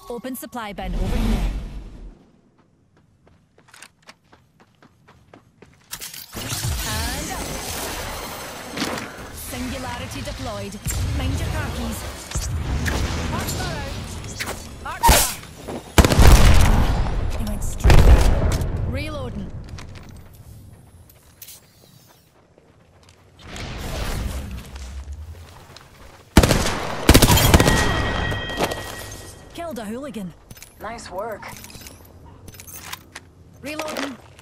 Open supply bin over here. And up. Singularity deployed. Mind your car keys. Archbar out. Archbar. He went straight down. Reloading. Killed a hooligan. Nice work. Reloading.